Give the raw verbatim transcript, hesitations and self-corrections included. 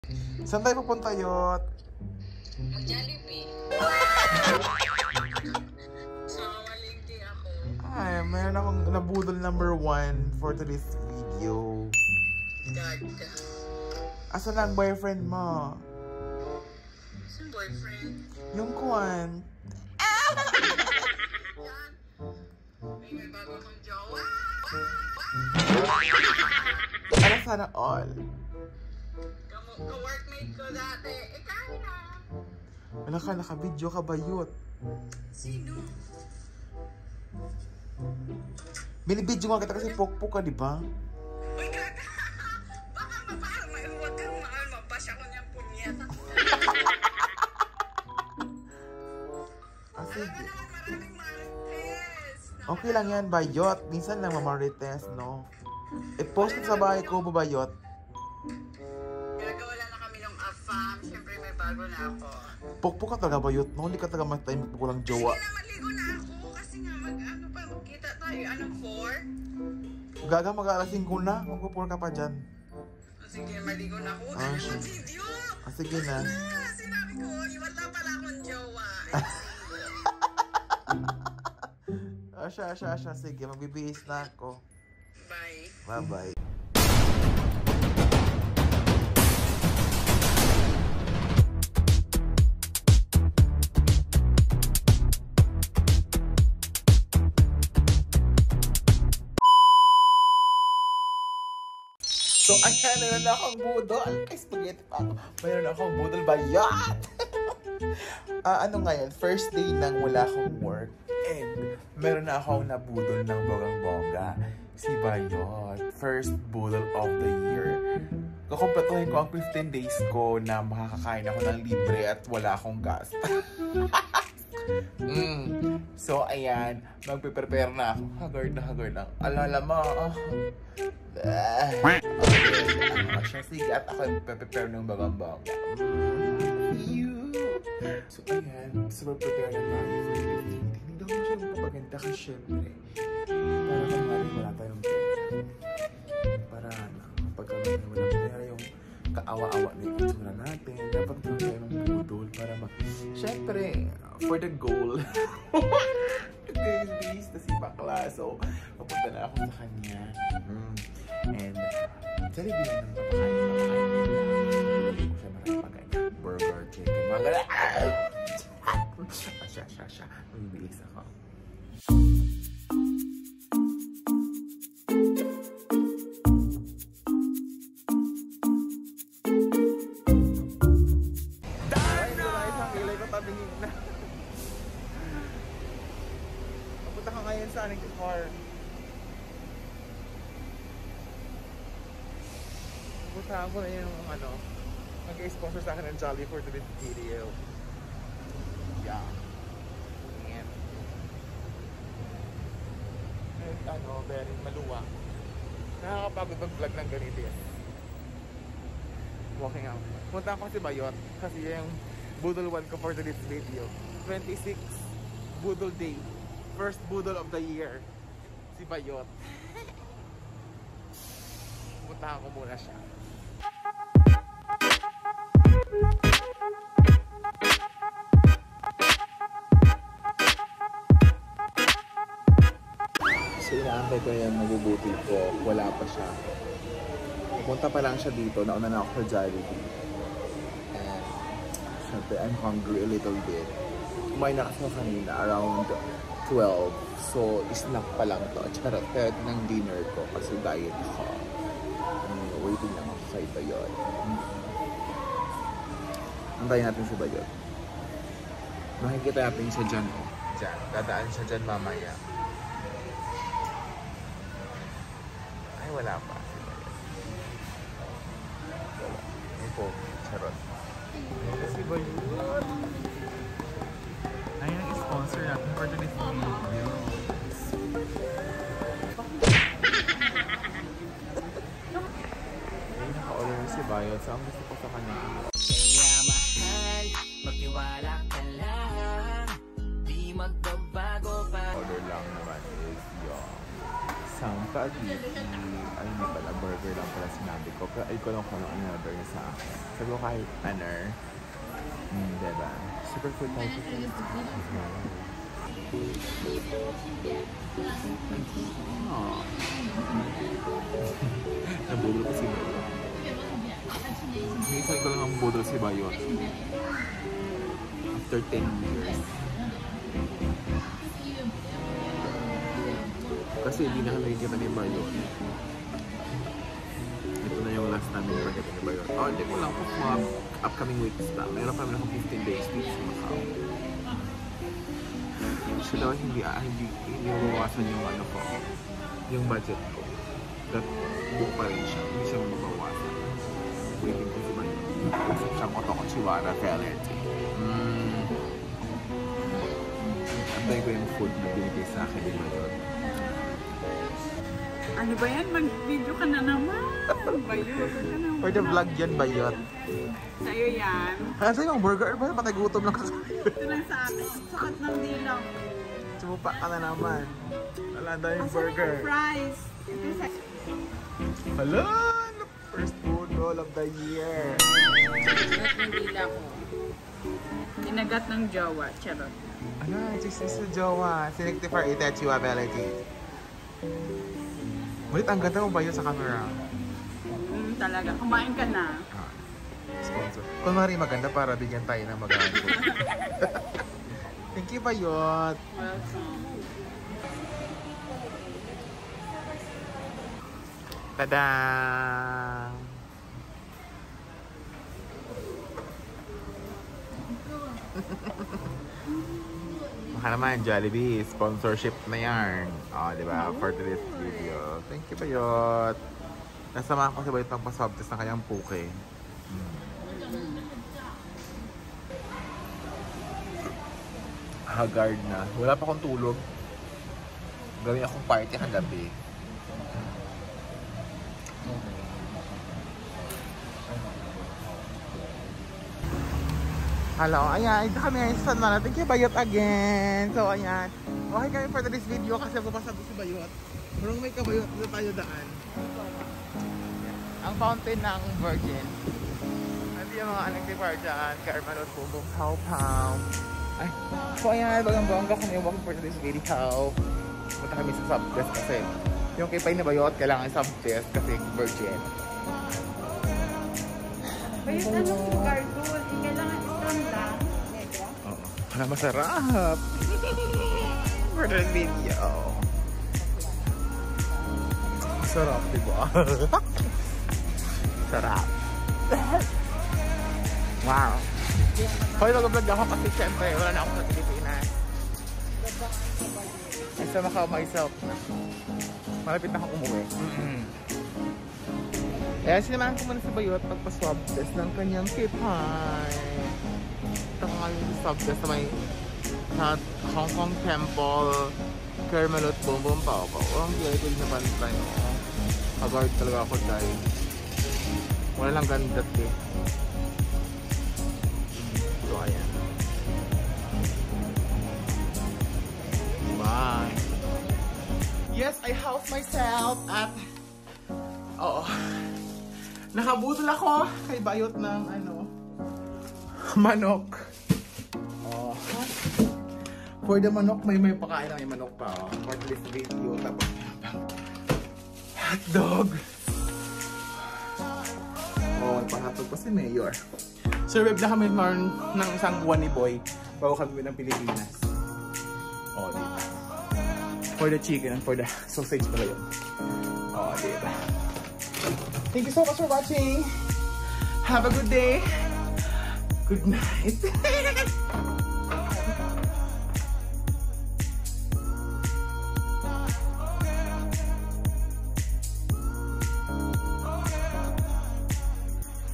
Saan tayo pupunta, Yot? Mag-Jollibee. So, malingki ako. Ay, mayroon akong nabudol number one for today's video. God. Asan ang boyfriend mo? Saan boyfriend? Yung kuwan. Yan. May may bago kong jowa. Ano sana all? Ka-workmate ko dati. Ikaw na. Wala ka, naka-video ka ba, Yot? Sino? Binibidyo nga kita kasi pokpok ka, di ba? Uy, kaka! Baka mapaharap may huwag kang mahal. Mapasya ko niyang punyeta. Ah, Talaga sige. naman maraming marites. Okay lang yan, Bayot. Minsan lang mamarites, no? I-post sa bahay ko, Bayot. Gagawa lang na kami ng afam. Siyempre may bago na ako. Pokpok ka talaga, Bayot, no? Hindi ka talaga mag-time po lang jowa. Sige na, maligo na ako. Kasi nga, mag-ano pa, magkita tayo. Anong four? Gaga, mag-aalasin ko na. Magpupur ka pa dyan. Sige, maligo na ako. Huwag Ah, ka sige. naman video. Ah, sige na. Ah, sinabi ko, wala pala akong jowa. Ah, siya, siya, siya. Sige, magbibihis na ako. Bye. Bye-bye. So, ayan, meron na akong budol. Ay, spaghetti pa ako. Meron na akong budol ba? Yan! Ah, ano ngayon? First day nang wala akong work. And meron na akong nabudol ng bogang-boga. Si Bayot. First budol of the year. Kukumpletuhin ko ang fifteen days ko na makakakain ako ng libre at wala akong gas. mm. So, ayan. Magpe-prepare na ako. Haggard na haggard lang. Alala mo, oh. Ah, okay. Ah, siya, sige, at ako yung prepare ng bagang-baga. So, ayan. So, prepare na tayo for fifteen. Hindi daw mo siya magpapaganda kasi syempre. Para kung mali, wala tayong pera. Para na, kapag kami walang pera, yung kaawa-awa na yung itsura natin. Dapat lang tayo ng budol para mag... Syempre, for the goal. Okay, please, na si Bakla. So, papunta na ako sa kanya. Mm. And, Jollibee lang ng papakain. Papakain. Hindi ko siya maraming pagkain. Burger, chicken, mga gala. Siya, siya, siya. Mabibilis ako. Dahil na! Isang ilay ko tabingin na. Papunta ka ngayon sa aning car. Puntahan ko na yung ano, mag-sponsor sa akin ng Jolly for today's video. Yeah. And, and ano, very maluwa. Nakakapagod mag-vlog ng ganito yan. Walking out. Punta ko si Bayot kasi yung Budol one ko for today's video. twenty-six Budol Day. First Budol of the year. Si Bayot. Punta ko muna siya. So, inaantay ko yung mabubuti ko. Wala pa siya. Pupunta pa lang siya dito. Nauna na ako sa Jollibee. And, syempre, I'm hungry a little bit. Kumain na kasi kanina around twelve. So, snack pa lang to. Charot. Pero ng dinner ko kasi diet ako. Um, waiting lang ako sa iba yun. Antayin natin si Budol. Makikita natin siya dyan. Oh. Dyan. Dadaan siya dyan mamaya. Ay, wala pa. Wala. May Pogi. Charot. Ito si Budol. Ayun ang sponsor natin for today's video. Ayun, naka-order na si Bayot. So, ang gusto ko sa kanya. Kaya mahal, magtiwala ka lang. Di magbabago pa. Order lang naman is yung isang Pogi. Ayun na pala, burger lang pala sinabi ko. Pero ay ko lang kung ano in-order niya sa akin. Sabi ko kahit ano. Hmm, diba? Super food type of thing. Oh. Nabudol ko si Bayot. Minsan ko lang ang budol si Bayot. After ten years. Kasi hindi na kami nakikita ni Bayot. Ito na yung last namin na nakikita ni Bayot. Oh, hindi ko lang kung mga upcoming weeks na. Meron kami lang fifteen days dito sa Macau. So daw hindi, ah, hindi, hindi mabawasan yung ano ko, yung budget ko. That book pa rin siya. Hindi siya mabawasan. Waiting ko si Bayot. Kasi siyang otokong chiwara reality. Mm. Antay ko yung food na binigay sa akin ni Bayot. Ano ba yan? Mag-video ka na naman. Bayot ka naman. For the vlog yan, Bayot. Sa'yo yan. Ano sa'yo yung burger? Ba? Patay gutom lang kasi. Ito lang sa akin. Sakat ng dilaw. Sumupa ka na naman. Wala na yung burger. Asa fries. Ito sa... Hala! First Budol of the year. Sakat ng dilaw ko. Inagat ng jowa. Charot. Ano? Chismis sa jowa. Siniktifar itachi wa ability. Ulit, ang ganda mo ba yun sa camera? Mm, talaga. Kumain ka na. Ah, sponsor. Kung mari maganda para bigyan tayo ng maganda. Thank you, Bayot. Welcome. Tada! Baka naman, Jollibee, sponsorship na yan. O, oh, diba? For today's video. Thank you, Bayot. Nasamahan ko si Bayot ng paswab-test ng kanyang puke. Hmm. Haggard na. Wala pa akong tulog. Gawin akong party kagabi. Hello, ayan, ito kami ngayon sa Sana. Thank you, Bayot, again. So, ayan. Okay kami for this video kasi papasado si Bayot. Parang may kabayot na tayo daan. Ang fountain ng Virgin. Hindi yung mga anong-tipar dyan. Carmalot, bubong, pow-pow. Ay, so ayan, bagang-bangga kami walking for this video. Punta kami sa subtest kasi yung kipay ni Bayot, kailangan subtest kasi Virgin. Bayot, anong cartoon? Kailangan stand lang. Oo. Para masarap. For the video. Masarap, diba? Sarap. Wow. Hoy, mag-vlog ako kasi syempre wala na ako sa Pilipinas. Isa Macau myself na. Malapit na akong umuwi. Mm-hmm. Kaya sinamahan ko muna sa Bayot pagpa-swab test ng kanyang kipay. Ito ko ngayon sa swab test na may sa Hong Kong Temple Carmelot Boom Boom Pao Pao. Oh, ang gaya ko din na pantay. Oh. Haggard talaga ako dahil wala lang gandat eh. So ayan. Bye. Yes, I house myself at oo. Nakabutol ako kay Bayot ng ano manok. Oh. For the manok, may may pakain na may manok pa. Oh. For this video, tapos hotdog. Oh, panghatog pa si Mayor. Survive na kami ngayon ng isang buwan ni Boy bago kami ng Pilipinas. Oh, diba? For the chicken and for the sausage pala yun. Oh, diba? Thank you so much for watching. Have a good day. Good night.